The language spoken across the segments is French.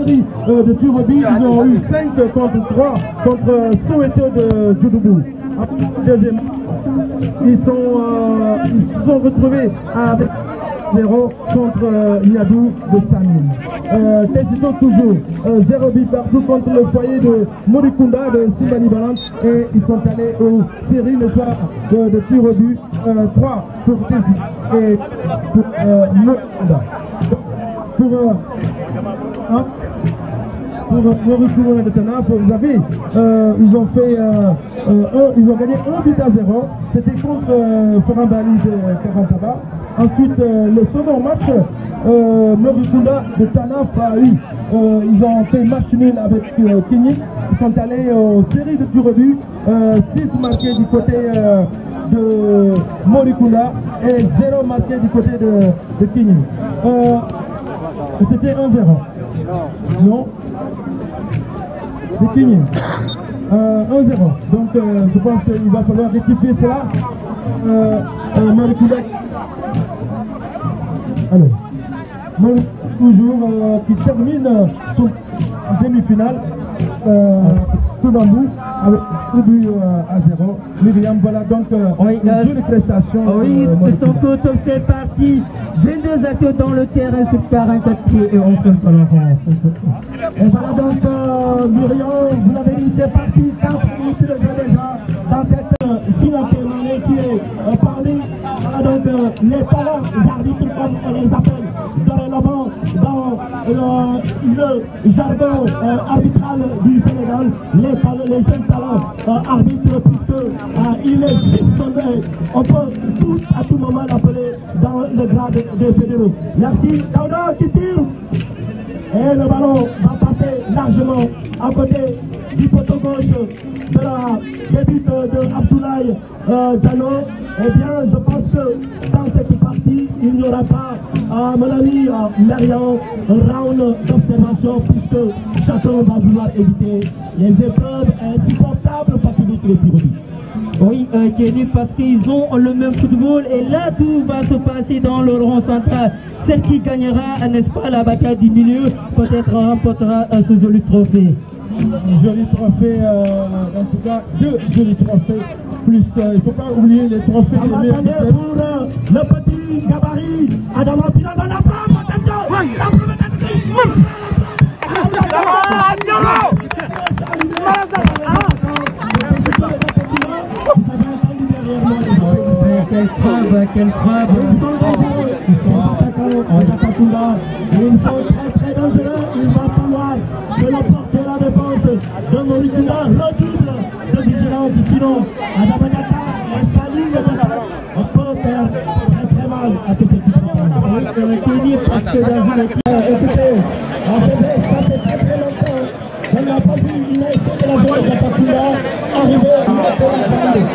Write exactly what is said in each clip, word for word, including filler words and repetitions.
série euh, de tirs au but. Ils ont eu cinq contre trois contre euh, Soweto de Djoudougbou. Deuxième, ils sont, euh, ils se sont retrouvés avec zéro contre euh, Niadou de Samine. Euh, Tessito toujours euh, zéro but partout contre le foyer de Morikunda de Simbani Balan et ils sont allés aux séries le soir de, de tir au but, euh, trois pour Tessito et pour euh, Morikunda. Pour euh, hein, pour Morikunda de Tanaf, vous avez, euh, ils ont fait euh, euh, un, ils ont gagné un but à zéro. C'était contre euh, Ferrambali de Karantaba. Ensuite, euh, le second match, euh, Morikunda de Tanaf a eu, euh, ils ont fait match nul avec euh, Kini. Ils sont allés aux séries de tirs au but, euh, six marqués du côté euh, de Morikunda et zéro marqué du côté de, de Kini. Euh, C'était un zéro. Non. C'est Kini. Euh, un zéro. Donc, euh, je pense qu'il va falloir rectifier cela. Euh, euh, Morikunda. Alors, Morikunda toujours euh, qui termine son demi-finale. Euh, tout dans bout avec le but euh, à zéro. Myriam, voilà donc euh, oui, une euh, jolie prestation. Oui, euh, de son côté, c'est parti. vingt-deux acteurs dans le terrain sur quarante-quatre pieds et on se le Et voilà donc euh, Myriam, vous l'avez dit, c'est parti. quatre minutes de jeu déjà dans cette euh, simultanée qui est euh, parmi voilà donc euh, les talents arbitres comme on les appelle dorénavant dans le, le jargon euh, arbitral du Sénégal, les, talents, les jeunes talents euh, arbitres, puisque euh, il est soupçonné, on peut tout, à tout moment l'appeler dans le grade des fédéraux. Merci, Daouda qui tire. Et le ballon va passer largement à côté du poteau gauche de la débute de Abdoulaye euh, Diallo. Eh bien, je pense que dans cette partie, il n'y aura pas, à mon ami euh, Myriam, un round d'observation, puisque chacun va vouloir éviter les épreuves insupportables, fatidiques des tirs au but. Oui, euh, Kenny, parce qu'ils ont le même football et là tout va se passer dans le rond central. Celle qui gagnera, n'est-ce pas, la bataille du milieu, peut-être remportera euh, ce joli trophée. Un joli trophée, euh, en tout cas deux jolis trophées, plus euh, il ne faut pas oublier les trophées des meilleurs buteurs. Pour euh, le petit gabarit, Adama Final dans la frappe, attention, la première tentative. Quelle frappe, quelle frappe. Ils sont dangereux, ils sont attaquants, Atakakunda. Ils sont très très dangereux. Il va falloir que le portier de la défense de Morikunda redouble de vigilance. Sinon, Adamagata et sa ligne d'attaque, on peut faire très très mal à cette équipe. Kenny, parce que dans une équipe... Écoutez, en fait, ça fait très très longtemps qu'on n'a pas vu une essai de la zone d'Atakunda arriver à mettre la balle.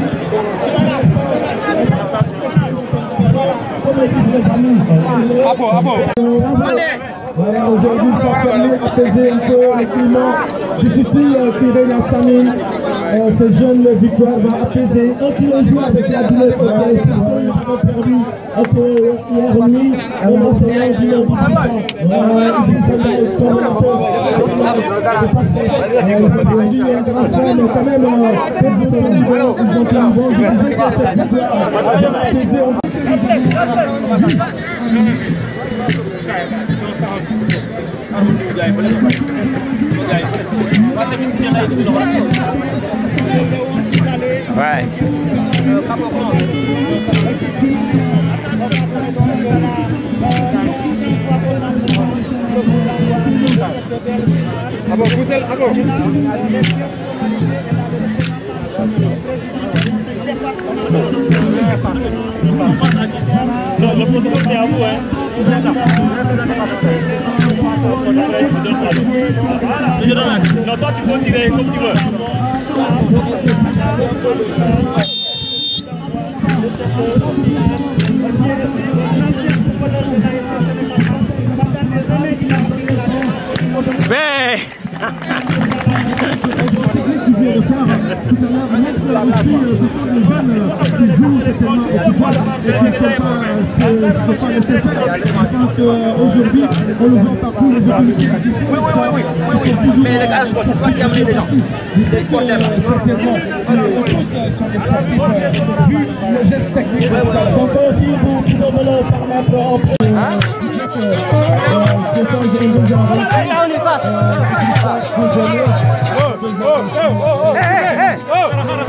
Voilà, aujourd'hui ça permet d'apaiser un peu le climat difficile qui règne à Samine. Euh, ce jeune victoire va apaiser. Quand tu joues avec la douleur, puisqu'ils ont perdu hier nuit, on a enseignant du lundi il s'en va être coordonnateur. Ils ont dit un grand frère, mais quand même, ils ont tenu bon. Ils ont tenu bon. Je disais que cette victoire va apaiser un peu. Ouais. Ah bon, vous êtes, ah bon. Non, le protocole c'est à vous, hein. Non, toi tu peux tirer comme tu veux. Mais Technique qui vient de faire tout à l'heure montre aussi euh, ce sont des jeunes euh, qui jouent certainement au football et qui ne sont pas, euh, sont pas laissés faire. pense qu'aujourd'hui, on le voit partout, les autorités. Oui, oui, oui, oui, oui, oui. Mais les gars, c'est toi qui as amené les gens. Les sportifs. Certainement. Tous sont des sportifs, vu le geste technique. Donc aussi, vous pouvez me le permettre en plus. Là, on y passe. Oh, oh, oh, oh, hey, hey, oh.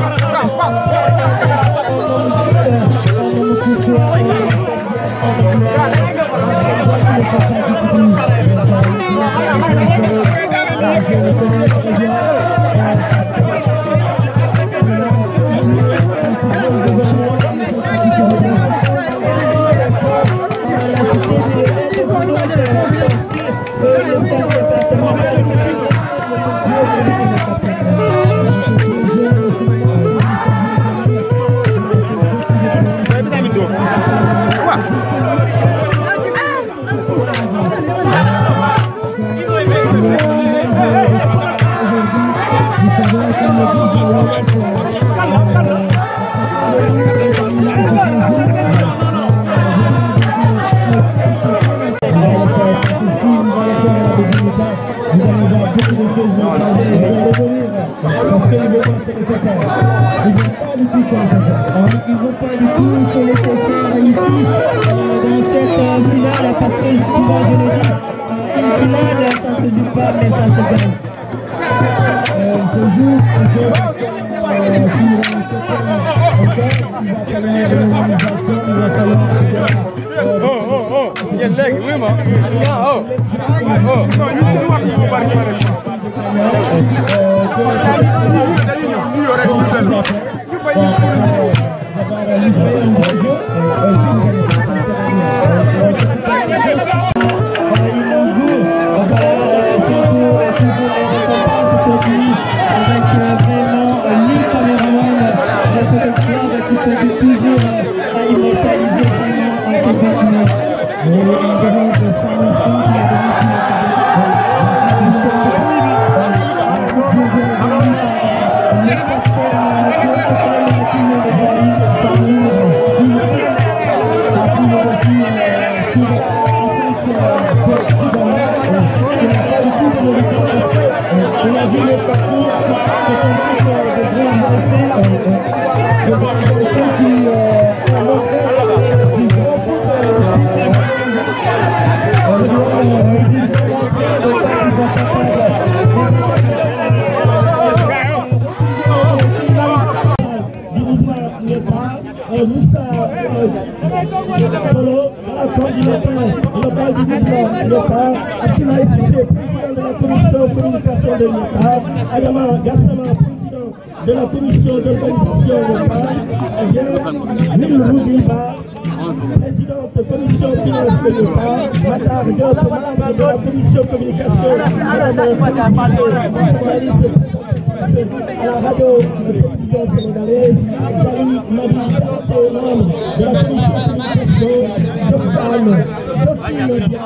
Ils ne vont pas du tout se laisser faire ici euh, dans cette euh, finale parce que souvent je le dis, euh, une finale ça ne se joue pas mais ça se gagne. Euh, il se joue, il se joue parce que euh, si on se fait encore, il va falloir une organisation, il va falloir euh, oh oh oh, il y a de l'aigle, oui moi. Oh, oh, non, il se voit qu'il faut pas le faire. de l'État, Adama Gassama, président de la commission d'organisation locale, et bien, Nil Roudiba, présidente de la commission finance de l'État, Matar Diop, membre de la commission communication, Madame Fadisé, journaliste à la radio et télévision sénégalaise, Jali Madi, membre de la commission communication, Jokan, Jokin Media,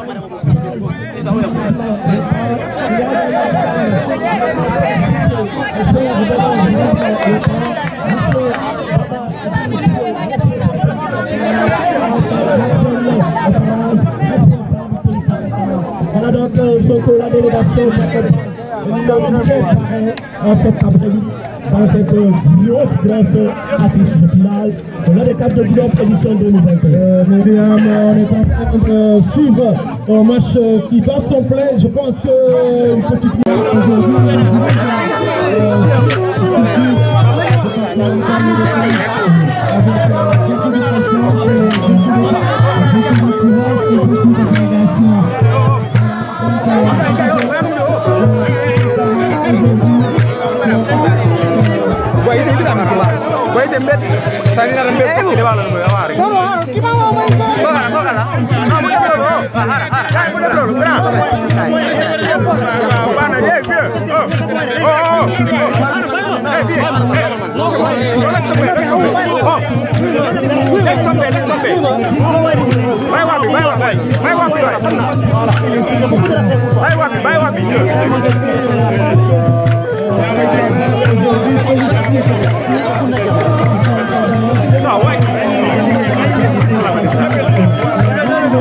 voilà donc surtout la délégation nous avons préparé en cet après-midi dans cette grosse, grosse affiche de finale de la décade de Groupe édition deux mille vingt et un. Euh, Myriam, on est en train de suivre un match qui bat son plein. Je pense que une petite aujourd'hui. L'organisation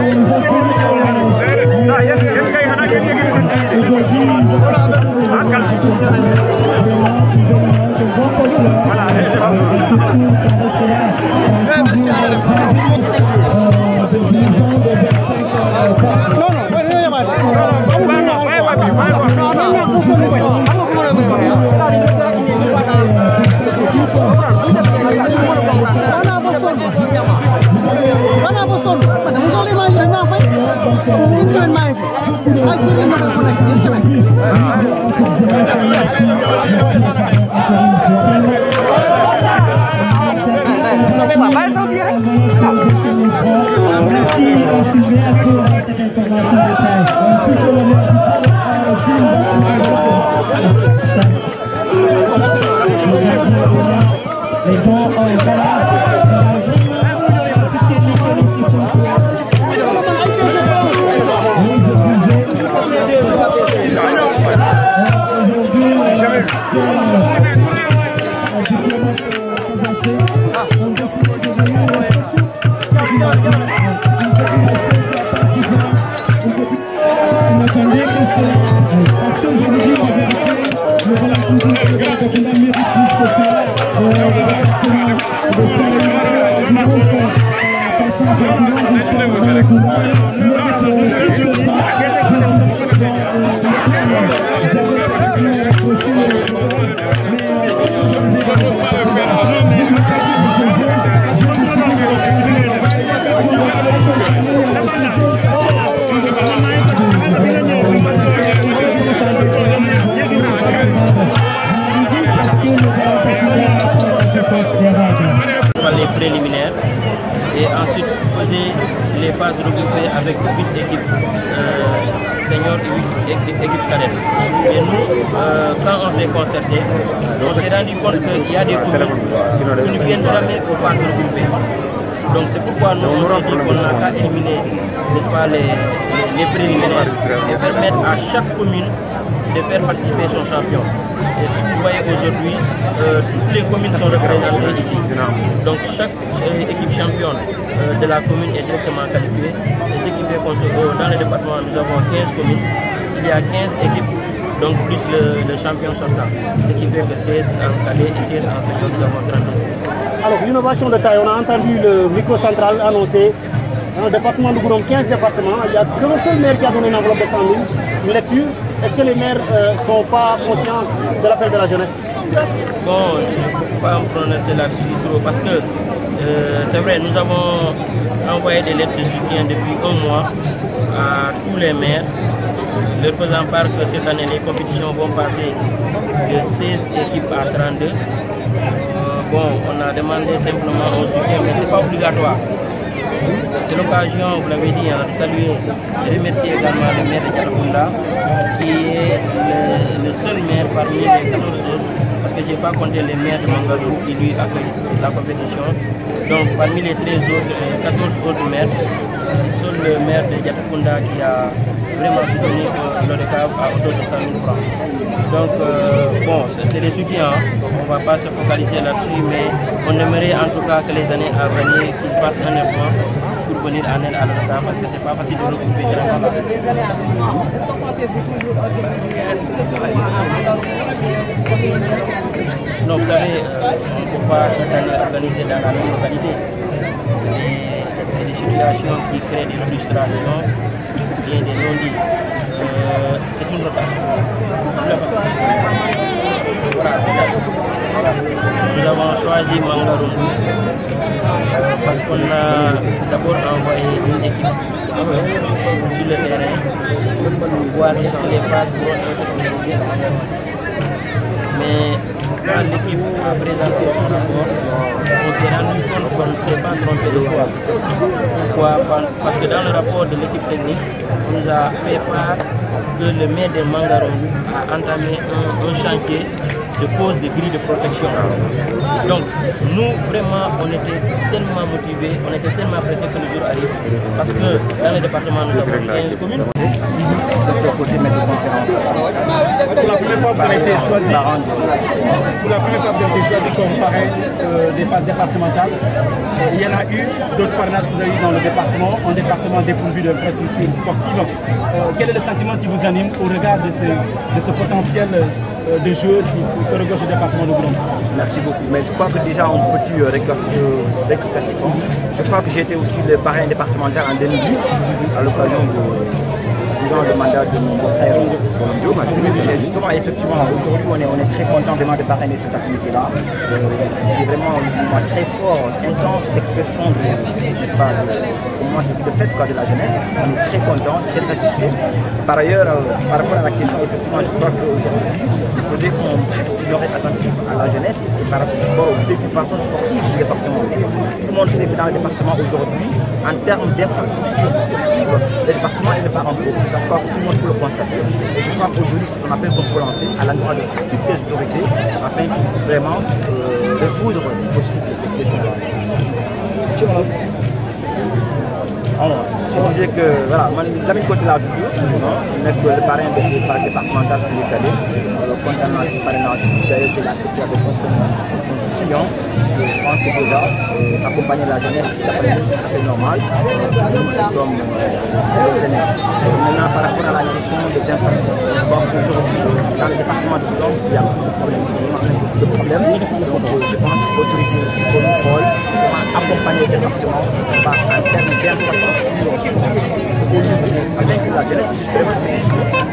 Les préliminaires et ensuite faisait les phases regroupées avec huit équipes euh, seniors et huit équipes cadettes. Et nous, euh, quand on s'est concerté, on s'est rendu compte qu'il y a des communes qui ne viennent jamais aux phases regroupées. Donc c'est pourquoi nous on s'est dit qu'on n'a qu'à éliminer, n'est-ce pas, les, les, les préliminaires et permettre à chaque commune de faire participer son champion. Et si vous voyez aujourd'hui, euh, toutes les communes sont représentées ici. Donc chaque euh, équipe championne euh, de la commune est directement qualifiée. Et ce qui fait qu'on se euh, dans le département, nous avons quinze communes. Il y a quinze équipes, donc plus le, le champion sortant. Ce qui fait que seize en cadet et seize en senior, nous avons trente-deux. Alors, l'innovation de taille, on a entendu le micro-central annoncer dans le département de Goudomp, quinze départements. Il n'y a qu'un seul maire qui a donné une enveloppe de cent mille, une lecture. Est-ce que les maires ne euh, sont pas conscients de l'appel de la jeunesse? Bon, je ne peux pas me prononcer là-dessus trop parce que euh, c'est vrai, nous avons envoyé des lettres de soutien depuis un mois à tous les maires, leur faisant part que cette année les compétitions vont passer de seize équipes à trente-deux. Euh, bon, on a demandé simplement un soutien, mais ce n'est pas obligatoire. C'est l'occasion, vous l'avez dit, hein, de saluer et remercier également le maire de Diatakunda, qui est le, le seul maire parmi les quatorze autres, parce que je n'ai pas compté les maires de Mangalou qui lui accueillent la compétition. Donc parmi les treize autres, quatorze autres maires, c'est seul le maire de Diatakunda qui a vraiment soutenu le récap à hauteur de cent mille francs. Donc euh, bon, c'est des soutiens, hein. On ne va pas se focaliser là-dessus, mais on aimerait en tout cas que les années à venir qu'ils fassent un effort pour venir en aide à l'État parce que c'est pas facile de regrouper directement là. Non, vous savez, euh, on ne peut pas chaque année organiser dans la même localité. C'est des situations qui créent des frustrations et des non-dits. Euh, c'est une rotation. Voilà, c'est ça. Nous avons choisi Mangarungu parce qu'on a d'abord envoyé une équipe sur le terrain pour voir est-ce que les phases vont être organisées à Mangarungu. Mais quand l'équipe a présenté son rapport, on s'est rendu compte qu'on ne s'est pas trompé de fois. Pourquoi? Parce que dans le rapport de l'équipe technique, on nous a fait part que le maire de Mangarungu a entamé un, un chantier de pose de grilles de protection. Donc nous vraiment on était tellement motivés, on était tellement pressés que le jour arrive parce que dans le département nous avons quinze communes. De quel côté mettre de conférence? Pour la première fois, vous avez été choisi, pour la première fois, vous avez été choisi comme parrain euh, des phases départementales. Euh, il y en a eu d'autres parrainages que vous avez eu dans le département, un département dépourvu d'infrastructures sportives. Euh, quel est le sentiment qui vous anime au regard de ce, de ce potentiel euh, de joueurs qui, qui regorge le département de Goudomp? Merci beaucoup. Mais je crois que déjà on peut dire récapitulatif. Je crois que j'ai été aussi le parrain départemental en deux mille huit à l'occasion de durant le mandat de mon frère Bolondio. Justement, effectivement, aujourd'hui, on est, on est très content vraiment de parrainer cette activité-là. Euh, c'est vraiment un moment très fort, intense d'expression de, pas, de, de, de fait quoi, de la jeunesse. On est très content, très satisfait. Par ailleurs, euh, par rapport à la question, effectivement, je crois qu'aujourd'hui, il faudrait qu'on prête une oreille attentive à la jeunesse et par rapport aux préoccupations sportives du département. Tout le monde sait que dans le département aujourd'hui, en termes d'infrastructures sportives, le département est le parent pauvre. Ça, je crois que tout le monde peut le constater. Et je crois qu'aujourd'hui, c'est un appel qu'on peut lancer à l'endroit de toutes les autorités afin de vraiment euh, résoudre, si possible, cette question-là. Alors, je disais que, voilà, Lamine Koté l'a dit, on est le parrain de ces phases départementales pour les cadets. Concernant ce parrainage, d'ailleurs, c'est la secteur de constitution, parce que je pense que déjà, euh, accompagner la jeunesse, c'est tout à fait normal. Nous sommes des aînés. Maintenant, par rapport à la question des infrastructures, je pense qu'aujourd'hui, dans le département de Goudomp, il y a beaucoup de problèmes. De problèmes. Donc, je pense que l'autorité aussi pour nous rôle, comment accompagner le département en termes d'infrastructures, avec la jeunesse, justement, c'est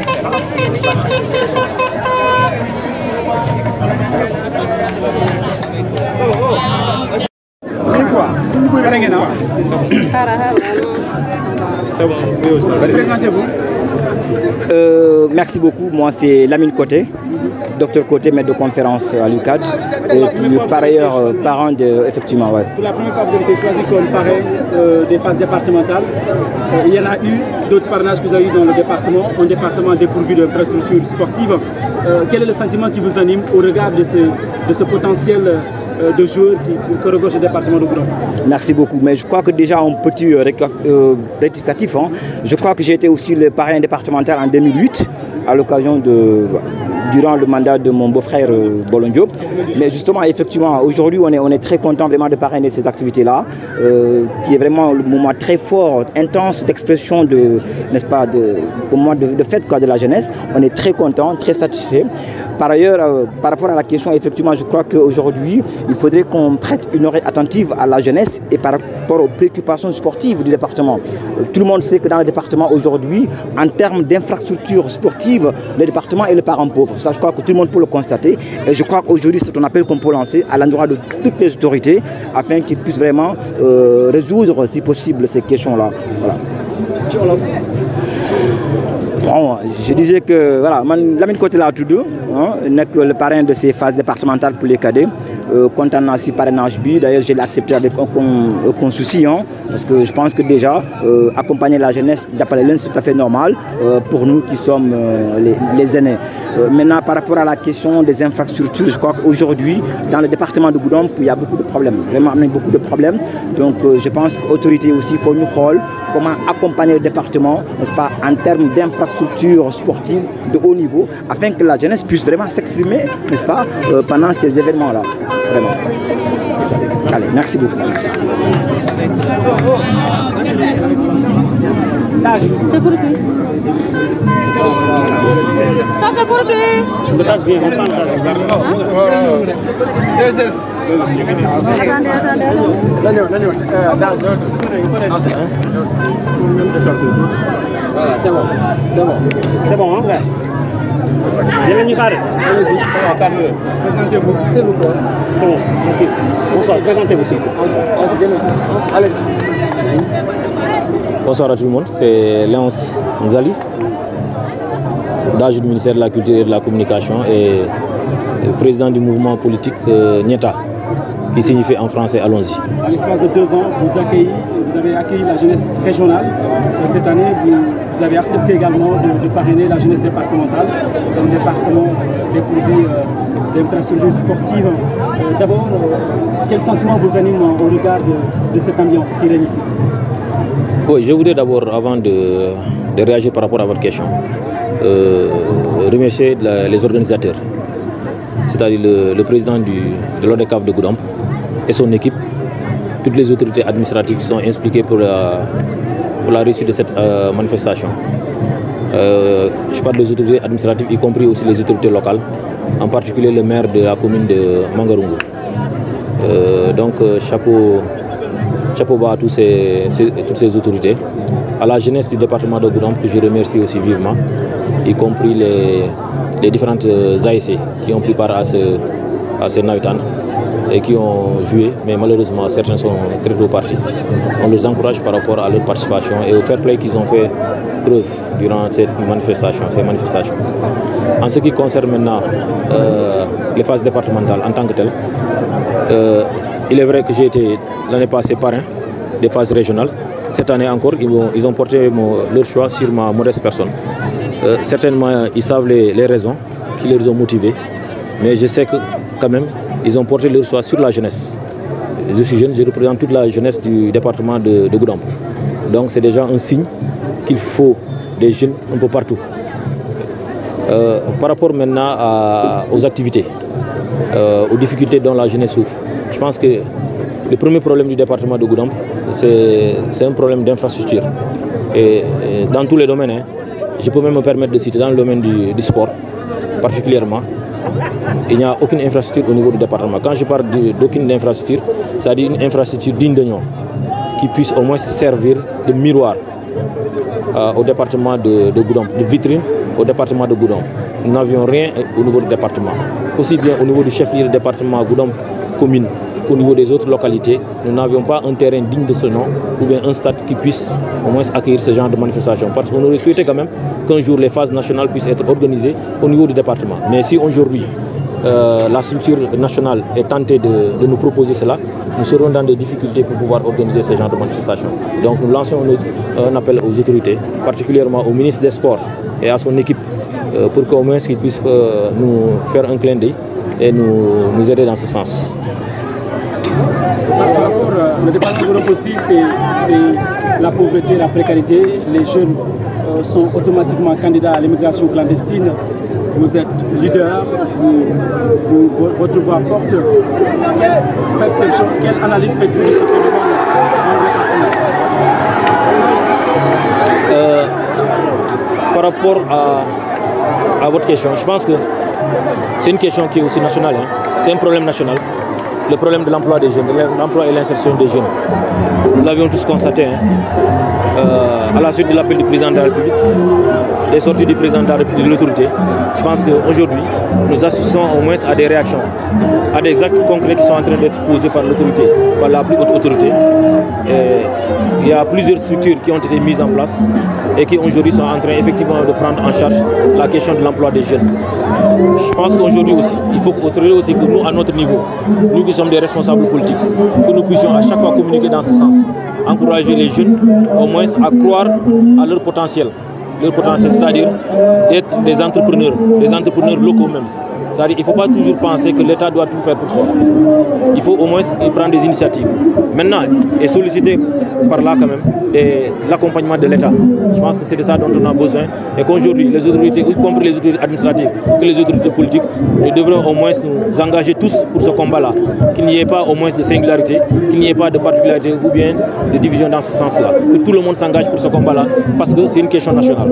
Euh, merci beaucoup. Moi, c'est Lamine Koté, docteur Koté, maître de conférence à l'U C A D. Et puis, par ailleurs, euh, parent de. Effectivement, ouais. Pour la première fois, vous avez été choisi comme parrain euh, des phases départementales. Euh, il y en a eu d'autres parrainages que vous avez eu dans le département, un département dépourvu d'infrastructures sportives. Euh, quel est le sentiment qui vous anime au regard de ce, de ce potentiel euh, de joueurs qui, qui regorge le département de Goudomp? Merci beaucoup. Mais je crois que déjà un petit euh, rectificatif. Hein. Je crois que j'ai été aussi le parrain départemental en deux mille huit à l'occasion de. durant le mandat de mon beau-frère euh, Bolondio. Mais justement, effectivement, aujourd'hui, on est, on est très content vraiment de parrainer ces activités-là, euh, qui est vraiment le moment très fort, intense d'expression de, n'est-ce pas, de, de, de fête quoi, de la jeunesse. On est très content, très satisfait. Par ailleurs, euh, par rapport à la question, effectivement, je crois qu'aujourd'hui, il faudrait qu'on prête une oreille attentive à la jeunesse et par rapport aux préoccupations sportives du département. Euh, tout le monde sait que dans le département aujourd'hui, en termes d'infrastructures sportives, le département est le parent pauvre. Ça, je crois que tout le monde peut le constater. Et je crois qu'aujourd'hui, c'est un appel qu'on peut lancer à l'endroit de toutes les autorités afin qu'ils puissent vraiment euh, résoudre, si possible, ces questions-là. Voilà. Bon, je disais que, voilà, Lamine Koté l'a tout deux, hein, n'est que le parrain de ces phases départementales pour les cadets. Euh, concernant ce parrainage B, d'ailleurs, je l'ai accepté avec aucun, aucun souci, hein, parce que je pense que déjà, euh, accompagner la jeunesse d'après l'A N, c'est tout à fait normal euh, pour nous qui sommes euh, les, les aînés. Euh, maintenant, par rapport à la question des infrastructures, je crois qu'aujourd'hui, dans le département de Goudomp, il y a beaucoup de problèmes, vraiment beaucoup de problèmes. Donc, euh, je pense qu'autorité aussi, il faut nous rôle comment accompagner le département, n'est-ce pas, en termes d'infrastructures sportives de haut niveau, afin que la jeunesse puisse vraiment s'exprimer, n'est-ce pas, euh, pendant ces événements-là. Vraiment. Allez, merci beaucoup. Merci. C'est pour qui? Ça c'est pour qui? Le tas vient, on prend le tas. Attendez, attendez. Voilà, c'est bon. C'est bon. C'est bon, hein, frère? Allez-y, présentez-vous. C'est vous quoi? C'est bon, merci. Bonsoir, présentez-vous s'il vous plaît. Allez-y. Bonsoir à tout le monde, c'est Léonce Nzali, d'âge du ministère de la Culture et de la Communication et le président du mouvement politique euh, Nieta, qui signifie en français Allons-y. À l'espace de deux ans, vous, accueillez, vous avez accueilli la jeunesse régionale et cette année, vous, vous avez accepté également de, de parrainer la jeunesse départementale, un département dépourvu euh, d'infrastructures sportives. Euh, D'abord, euh, quel sentiment vous anime au regard de, de cette ambiance qui règne ici? Oui, je voudrais d'abord, avant de, de réagir par rapport à votre question, euh, remercier la, les organisateurs, c'est-à-dire le, le président du, de l'O D C A V de Goudomp et son équipe, toutes les autorités administratives sont impliquées pour la, pour la réussite de cette euh, manifestation. Euh, je parle des autorités administratives, y compris aussi les autorités locales, en particulier le maire de la commune de Mangarungu. Euh, donc euh, chapeau, chapeau bas à tous ces, ces, toutes ces autorités, à la jeunesse du département de Goudomp que je remercie aussi vivement, y compris les, les différentes A S C qui ont pris part à ce, à ces navetan et qui ont joué, mais malheureusement certains sont très tôt partis. On les encourage par rapport à leur participation et au fair play qu'ils ont fait preuve durant cette manifestation, ces manifestations. En ce qui concerne maintenant euh, les phases départementales en tant que telles, euh, il est vrai que j'ai été l'année passée parrain des phases régionales. Cette année encore, ils ont, ils ont porté mon, leur choix sur ma modeste personne. Euh, certainement, ils savent les, les raisons qui les ont motivés, mais je sais que quand même, ils ont porté leur choix sur la jeunesse. Je suis jeune, je représente toute la jeunesse du département de, de Goudomp. Donc c'est déjà un signe qu'il faut des jeunes un peu partout. Euh, par rapport maintenant à, aux activités, euh, aux difficultés dont la jeunesse souffre, je pense que le premier problème du département de Goudomp, c'est un problème d'infrastructure. Et, et dans tous les domaines, hein, je peux même me permettre de citer dans le domaine du, du sport, particulièrement, il n'y a aucune infrastructure au niveau du département. Quand je parle d'aucune infrastructure, c'est-à-dire une infrastructure digne de nom, qui puisse au moins servir de miroir euh, au département de, de Goudomp, de vitrine au département de Goudomp. Nous n'avions rien au niveau du département. Aussi bien au niveau du chef-lieu du département Goudomp commune qu'au niveau des autres localités, nous n'avions pas un terrain digne de ce nom ou bien un stade qui puisse au moins accueillir ce genre de manifestation. Parce qu'on aurait souhaité quand même qu'un jour les phases nationales puissent être organisées au niveau du département. Mais si aujourd'hui euh, la structure nationale est tentée de, de nous proposer cela, nous serons dans des difficultés pour pouvoir organiser ce genre de manifestation. Donc nous lançons un, un appel aux autorités, particulièrement au ministre des Sports et à son équipe, euh, pour qu'au moins qu'ils puissent euh, nous faire un clin d'œil et nous, nous aider dans ce sens. Par rapport, le département de Goudomp aussi, c'est la pauvreté, la précarité. Les jeunes euh, sont automatiquement candidats à l'immigration clandestine. Vous êtes leader, vous, vous, votre voix porte. Quelle perception, quelle analyse faites-vous de ce phénomène dans le département? euh, Par rapport à, à votre question, je pense que c'est une question qui est aussi nationale. Hein. C'est un problème national. Le problème de l'emploi des jeunes, de l'emploi et l'insertion des jeunes. Nous l'avions tous constaté, hein, euh, à la suite de l'appel du président de la République, des sorties du président de la République, de l'autorité. Je pense qu'aujourd'hui, nous assistons au moins à des réactions, à des actes concrets qui sont en train d'être posés par l'autorité, par la plus haute autorité. Et il y a plusieurs structures qui ont été mises en place et qui aujourd'hui sont en train effectivement de prendre en charge la question de l'emploi des jeunes. Je pense qu'aujourd'hui aussi, il faut aussi que nous, à notre niveau, nous qui sommes des responsables politiques, que nous puissions à chaque fois communiquer dans ce sens. Encourager les jeunes au moins à croire à leur potentiel. Leur potentiel, c'est-à-dire d'être des entrepreneurs, des entrepreneurs locaux même. C'est-à-dire qu'il ne faut pas toujours penser que l'État doit tout faire pour soi. Il faut au moins prendre des initiatives. Maintenant, et solliciter par là quand même l'accompagnement de l'État. Je pense que c'est de ça dont on a besoin. Et qu'aujourd'hui, les autorités, y compris les autorités administratives, que les autorités politiques, nous devrons au moins nous engager tous pour ce combat-là. Qu'il n'y ait pas au moins de singularité, qu'il n'y ait pas de particularité ou bien de division dans ce sens-là. Que tout le monde s'engage pour ce combat-là parce que c'est une question nationale.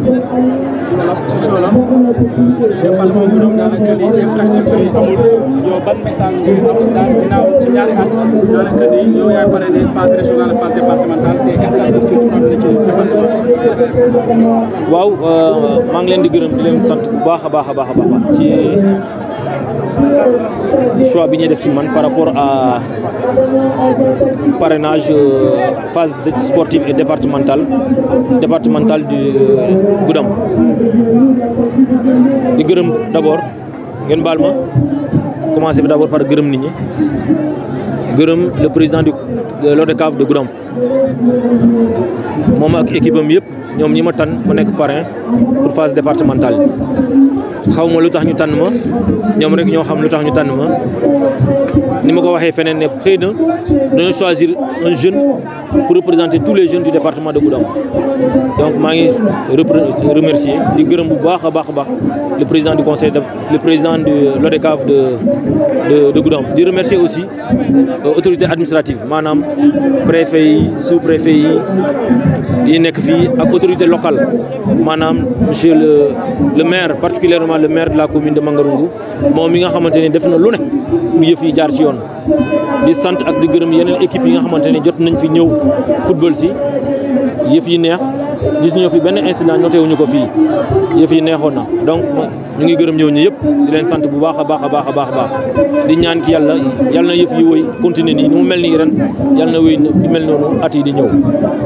Infrastructure yi amul yow ban message nga am daal ginnaaw ci ñaari at yoo nekk ni yow yaay pare ne phase régionale phase départementale te infrastructure am na ci département. waaw maa ngi leen di gërëm di leen sant bu baax a baax a baax a baax ci choix bi ñuy def ci man par rapport à parrainage phase sportive et départementale départementale du Goudomp. di gërëm d'abord ngeen baal ma commencé bi d'abord par gërëm nit ñi gërëm le président du de l'O D C A V de Goudomp moom ak équipe am yëpp ñoom ñi ma tànn ma nekk parrain pour phase départementale xaw ma lu tax ñu tànn ma ñoom rek ñoo xam lu tax ñu tànn ma ni ma ko waxee feneen ne xëy na dañoo choisir un jeune pour représenter tous les jeunes du département de Goudomp. Donc je remercier le président du conseil, de, le président de l'ODECAV de, de, de Goudomp. Je remercier aussi l'autorité administrative, madame, préfet, sous-préfet, l'autorité locale, madame, monsieur le, le maire, particulièrement le maire de la commune de Mangaroungou, moom mi nga xamanteni def na lu ne pour yëf yi jaar ci yoon di sant ak di gërëm yeneen équipe yi nga xamanteni jot nañ fi ñëw football si yëf yi neex gis ñu fi benn incident noté wuñu ko fii yëf yi neexoon na donc ñu ngi gërëm ñëw ñi yëpp di leen sant bu baax a baax a baax a baax a baax di ñaan ki yàlla yàlla na yëf yi wëy continuer nii ni mu mel nii ren yàlla na wëy di mel noonu at yi di ñëw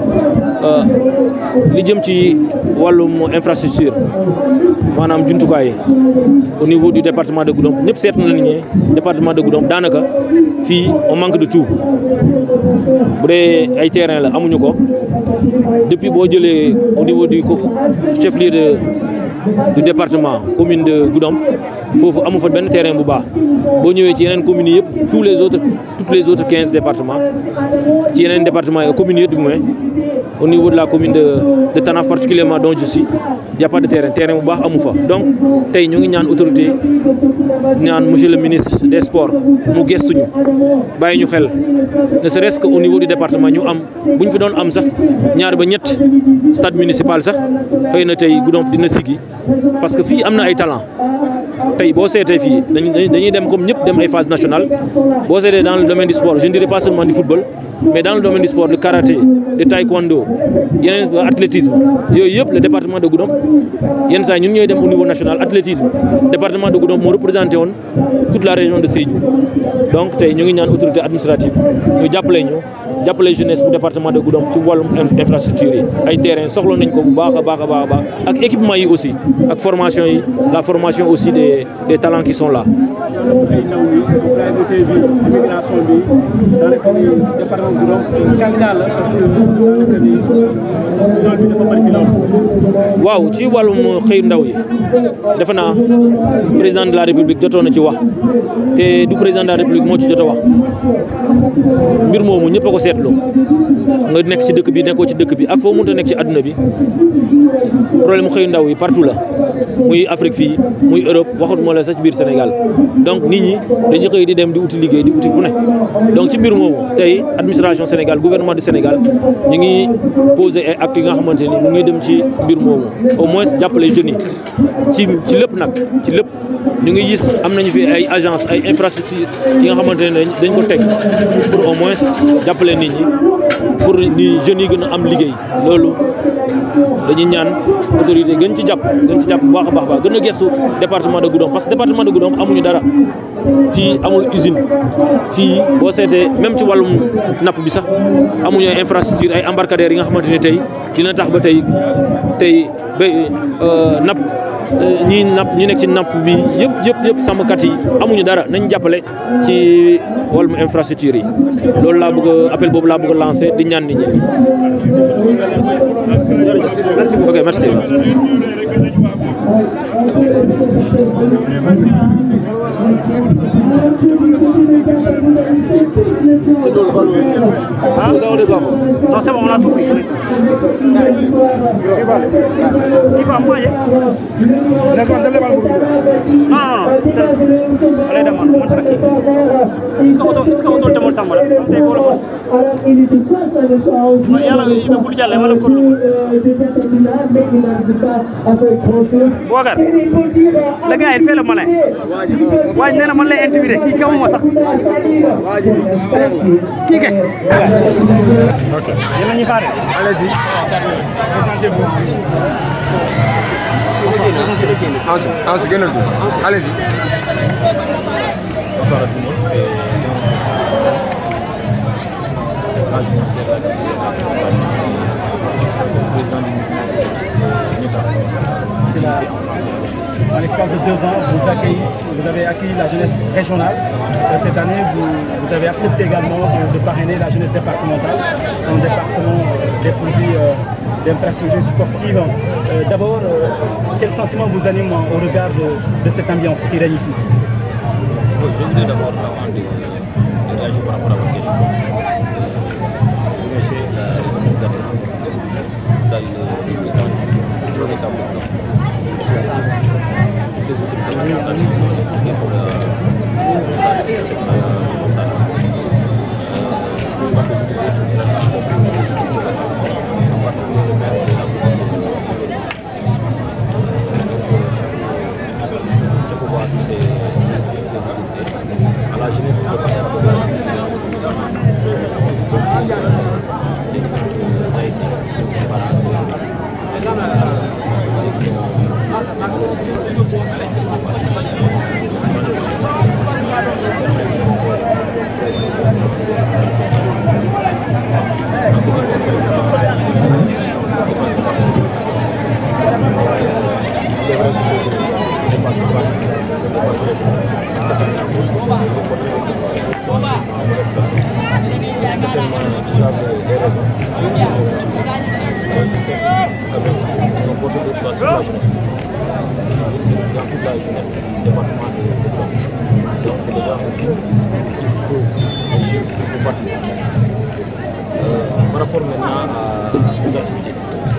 li jëm ci wàllum infrastructure maanaam jumtukaay au niveau du département de Goudomp ñëpp seet nañu ne département de Goudomp daanaka fii on manque de tout bu dee ay terrain la amuñu ko depuis boo jëlee au niveau du chef-lieu de du département commune de Goudomp foofu amu fa benn terrain bu baax boo ñëwee ci yeneen communes yëpp tous les autres toutes les autres quinze départements ci yeneen départements yi communes yëpp du moins au niveau de la commune de de Tanaf particulièrement dont je suis il y a pas de terrain terrain bu baax amu fa donc tey ñu ngi ñaan autorité ñaan monsieur le ministre des sports mu gestuñu bàyyi ñu xel ne serait-ce que au niveau du département ñu am bu ñu fi doon am sax ñaar ba ñett stade municipal sax xëy na tey Goudomp dina sigi parce que fii am na ay talent tey boo seetee fii dañuy dañuy dem comme ñëpp dem ay phase nationale boo seetee dans le domaine du sport je ne dirais pas seulement du football mais dans le domaine du sport de karaté de taekwondo yeneen athlétisme yooyu yëpp le département de Goudomp yenn saa ñun ñooy dem au niveau national athlétisme département de Goudomp moo représenté woon toute la région de Sédhiou donc tey ñu ngi ñaan autorité administrative ñu jàppale ñu jàppale jeunesse bu département de Goudomp ci wàllum infrastructure yi ay terrain soxla nañ ko bu baax a baax a baax a baax ak équipement yi aussi ak formation yi la formation aussi des des talents qui sont là. waaw ci wàllum xëyu ndaw yi defe naa président de la république jotoon na ci wax te du président de la république moo ci jot a wax mbir moomu ñëpp a ko seetlu nga nekk ci dëkk bi nekkoo ci dëkk bi ak foo mënta nekk ci àdduna bi problème xëyu ndaw yi partout la muy Afrique fii muy Europe waxut moo la sax ci biir Sénégal donc nit ñi dañuy xëy di dem di uti liggéey di uti fu ne donc ci mbir moomu tey administration Sénégal gouvernement du Sénégal ñu ngi posé ay actes yi nga xamante ni mu ngi dem ci mbir moomu au moins jàppale jeunes yi ci ci lépp nag ci lépp ñu ngi gis am nañu fi ay agence ay infrastructure yi nga xamante ne dañ ko teg pour au moins jàppale nit ñi pour ni jeunes yi gën a am liggéey loolu dañuy ñaan autorité gën ci jàpp gën ci jàpp bu baax a baax baax gën a gestu département de Goudomp parce que département de Goudomp amuñu dara fii amul usine fii boo seetee même ci wàllum napp bi sax amuñu ay infrastructure ay embarcadères yi nga xamante ne tey dina tax ba tey tey ba napp ñi napp ñi nekk ci napp bi yëpp yëpp yëpp sàmmkat yi amuñu dara nañ jàppale ci wàllum infrastructure yi loolu laa bëgg a appel boobu laa bëgg a lancé di ñaan nit ñi. ok merci. Ah? Non, c'est bon, on a tout pris. Qui va moi? Non, non, non. Allez, demande, montre qui. Est-ce que vous avez demandé ça? Il y a un bout de jale, il Boubacar, le gars il fait le malin. Ouais, il m'a l'a intimidé. Qui est comment ça? Qui est? Ok. Allez-y. Présentez-vous. Allez-y. Bonsoir à tout le monde. En l'espace de deux ans, vous, accueillez, vous avez accueilli la jeunesse régionale. Cette année, vous, vous avez accepté également de, de parrainer la jeunesse départementale, un département dépourvu euh, d'infrastructures sportives. Euh, D'abord, euh, quel sentiment vous anime au regard de, de cette ambiance qui règne ici? Je voudrais d'abord, avant de, de réagir par rapport à votre question, remercier la l'État de Goudomp. Et surtout, toutes les autorités administratives sont expliquées pour la réalisation de cette je crois que les autorités administratives ont compris aussi en particulier le maire de la Goudomp. Je peux voir tous ces autorités. À la jeunesse du département de Goudomp, les différentes haïtiens qui sont là. Ils ont posé des choses sur la jeunesse. Dans toute la jeunesse du département de Goudomp. Donc c'est déjà un signe qu'il faut agir pour partir. Euh, par rapport maintenant aux activités,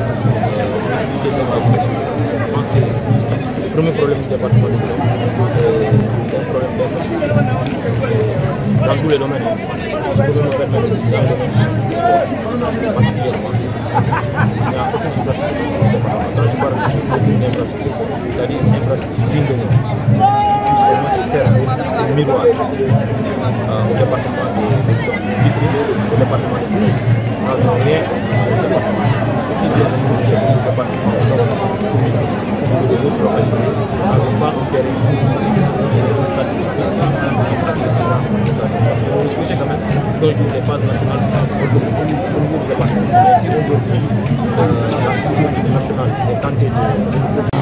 euh, je pense que le premier problème du département de Goudomp, c'est un problème d'infrastructure. Dans tous les domaines, je peux me permettre ici, dans le domaine du sport, particulièrement. Il n'y a aucune infrastructure au département. Quand je parle d'une infrastructure, c'est-à-dire une infrastructure digne de nom, puisqu'au moins c'est servi de miroir euh, au département de Goudomp, au département de Goudomp. Nous n'avons rien au département. Aussi bien au niveau du chef du département, comme des autres localités, nous n'avons pas un terrain de statut de séjour. On souhaitait quand même qu'un jour les phases nationales soient organisées au niveau du département. Mais si aujourd'hui euh, la structure nationale est tentée de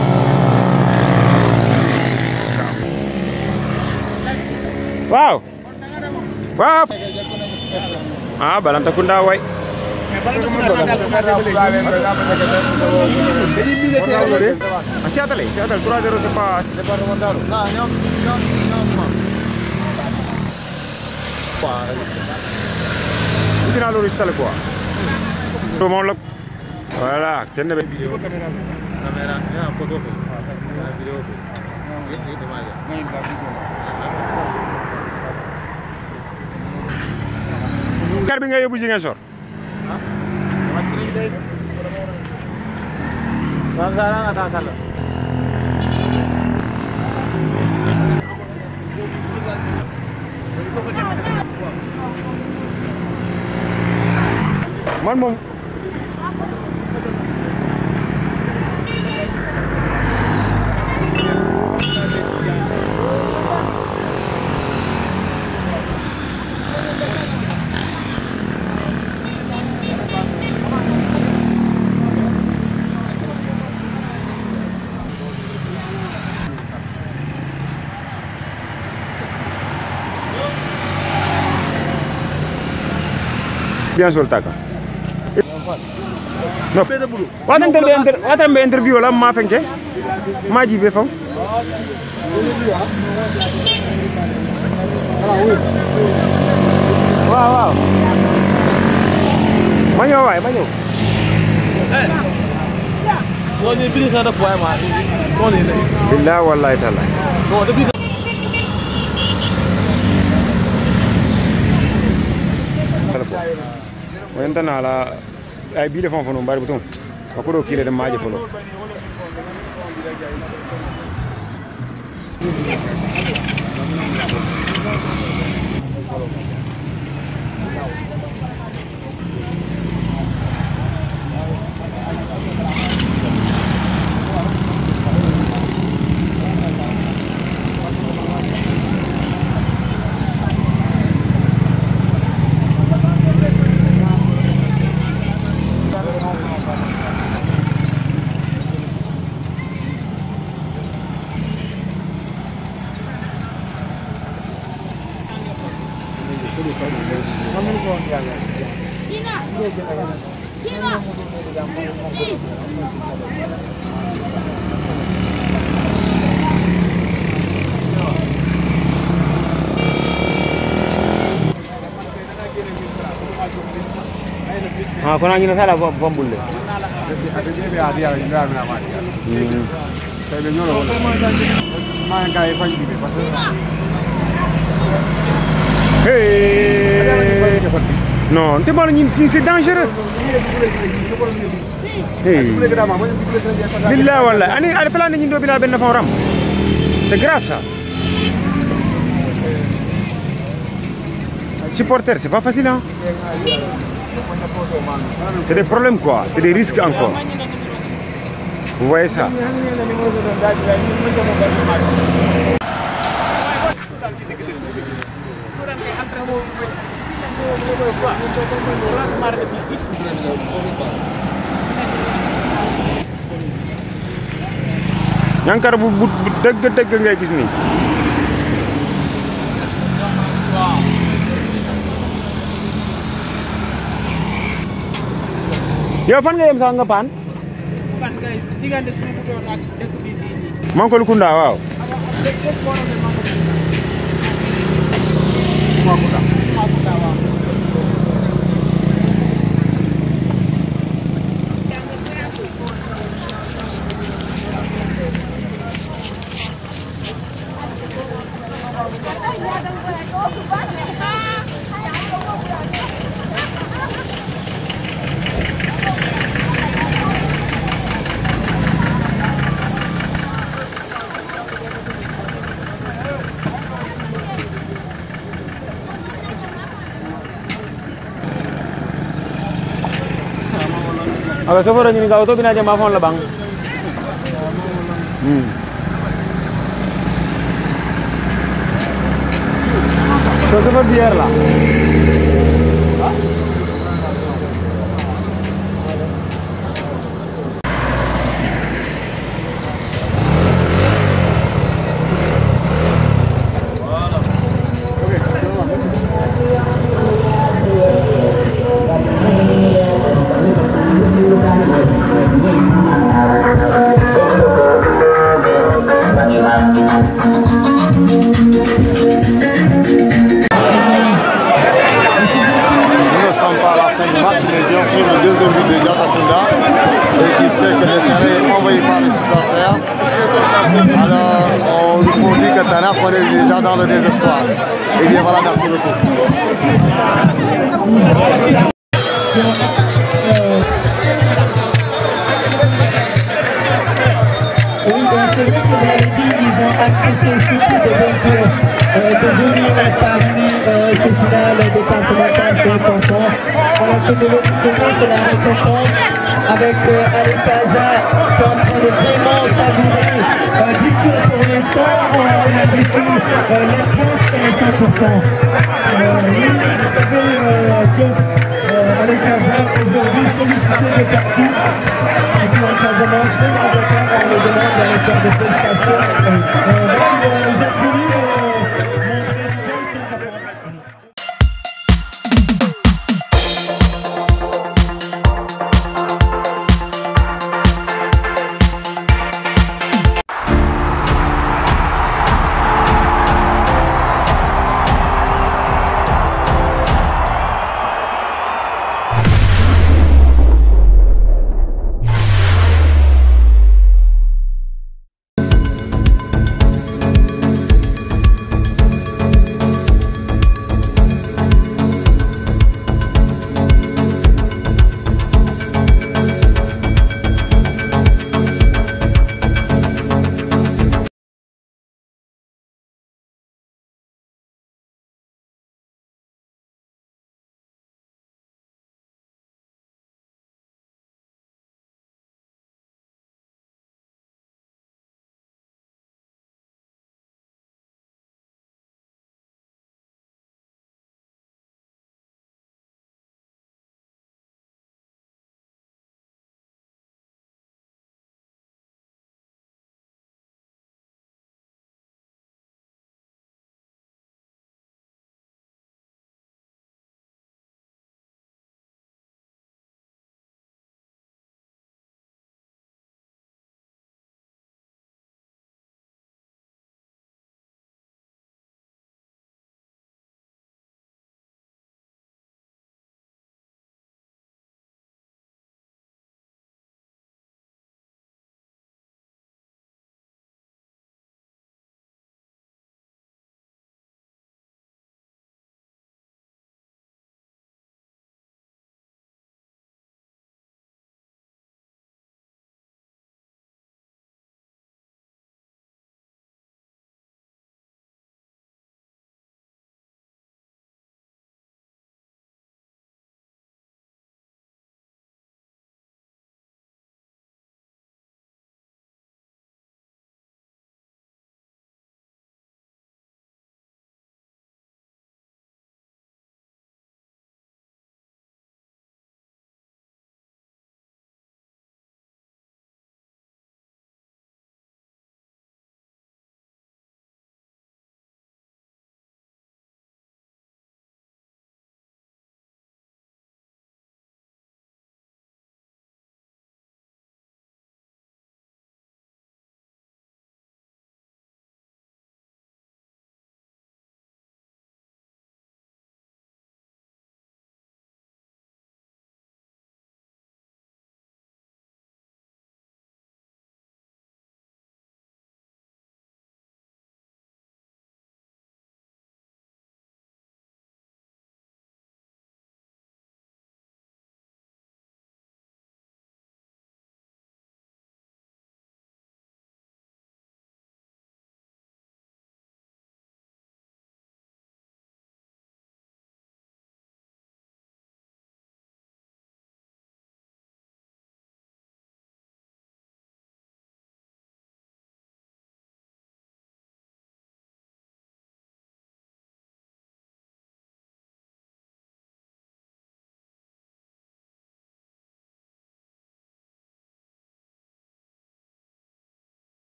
Wow! Wow! Ah, Balantakunda, ouais. Siatale, siatale, trois zéro c'est pas départemental. Non, non, non, non. Tu n'as l'origine quoi? Tout le monde voilà, tenez bien. Vidéo caméra. Caméra, là, photo. Vidéo. Kar bi nga yóbbu Ziguinchor. Man moom bien sur le tac. No. Wadan tembe inter wadan be interview la ma fenke. Ma ji be fam. Waaw waaw. Ma ñëw waay ma ñëw. Eh. Wo ni bi na def waay ma. Ko ni lay. Billahi wallahi taala. No depuis Wentana la ay bi defon fono mbari buton ko do kile de maaje folo Ah, con alguien no sale a bombulle. Hey. Non, c'est dangereux. Hey. Billah wallah, ani ala fala ni ndo bila ben fa ram. C'est grave ça. Supporter, c'est pas facile hein. C'est des problèmes quoi, c'est des risques encore. Vous voyez ça? Yankar bu dëgg dëgg ngay gis ni. Yow fan nga yem sax nga paan? Pan kay digante suñu doon ak dëkk bi fii. Mankol Kunda waaw. Makunda. Makunda waaw. Aga soforo ni ga auto bina jama fon la bang. Hmm. So soforo biar lah. On est déjà dans le désespoir. Et bien voilà, merci beaucoup. Oui, donc c'est vrai que vous l'avez dit, ils ont accepté surtout de, euh, de venir parmi euh, ces finales départementales, c'est important. Alors que de l'autre côté, c'est la récompense avec euh, Alec Kaza qui est en train de vraiment savourer euh, du tour pour l'instant. On a ici euh, l'ambiance est cent pour cent. Euh, oui, vous savez euh, que euh, Alec Kaza aujourd'hui sollicité de partout. Et puis en Casamance, même en Dakar, on le demande dans les faire des prestations. Euh, euh,